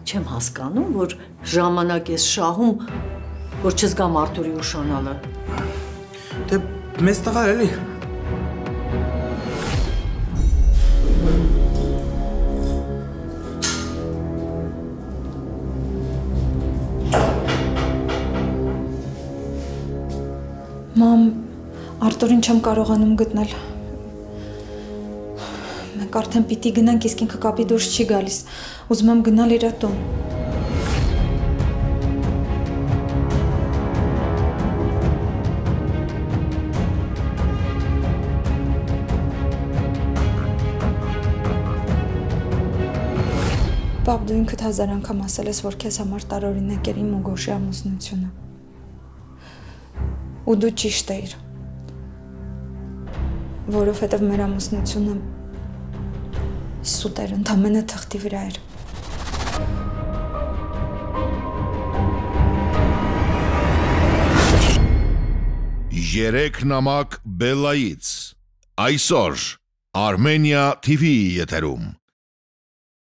Չեմ հասկանում, որ ժամանակ ես շահում, որ չզգամ Արթուրի ուշանալը։ Դե մեծ տղա էլի։ Մամ, Արտուրին չեմ կարողանում գտնել։ Մենք արդեն պիտի գնանք, իսկ ինքը կապի դուրս չի գալիս։ Ուզում եմ գնալ իր տուն։ Պապ, դու ինքդ 1000 անգամ ասել ես, որ քեզ համար տարօրինակ էր իմ ու Գոշի ամուսնությունը։ Ու դու ճիշտ էիր, որովհետև մեր ամուսնությունը սուտ էր, ընդամենը թղթի վրա էր։ Երեք նամակ Բելլայից, այսօր Armenia TV-ի եթերում։